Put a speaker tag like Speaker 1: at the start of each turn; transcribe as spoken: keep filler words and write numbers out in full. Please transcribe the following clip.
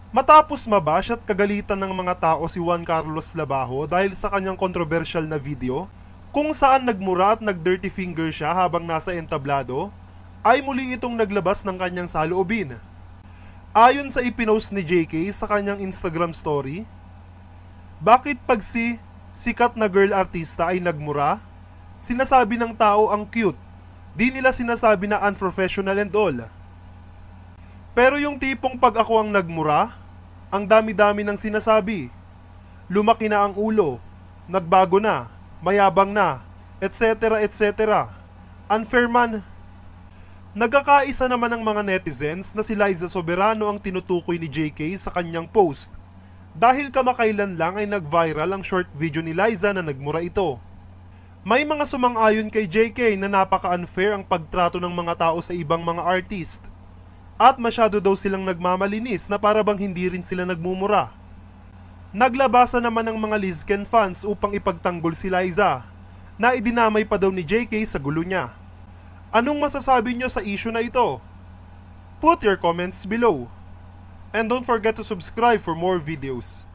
Speaker 1: Matapos mabash at kagalitan ng mga tao si Juan Carlos Labajo dahil sa kanyang kontrobersyal na video, kung saan nagmura at nag-dirty finger siya habang nasa entablado, ay muli itong naglabas ng kanyang saloobin. Ayon sa ipinost ni J K sa kanyang Instagram story, bakit pag si sikat na girl artista ay nagmura, sinasabi ng tao ang cute, di nila sinasabi na unprofessional and all. Pero yung tipong pag ako ang nagmura, ang dami-dami ng sinasabi. Lumaki na ang ulo, nagbago na, mayabang na, et cetera et cetera. Unfair man. Nagkakaisa naman ng mga netizens na si Liza Soberano ang tinutukoy ni J K sa kanyang post. Dahil kamakailan lang ay nag-viral ang short video ni Liza na nagmura ito. May mga sumang-ayon kay J K na napaka-unfair ang pagtrato ng mga tao sa ibang mga artist. At masyado daw silang nagmamalinis na para bang hindi rin sila nagmumura. Naglabasa naman ng mga Lizken fans upang ipagtanggol si Liza, na idinamay pa daw ni J K sa gulo niya. Anong masasabi nyo sa issue na ito? Put your comments below. And don't forget to subscribe for more videos.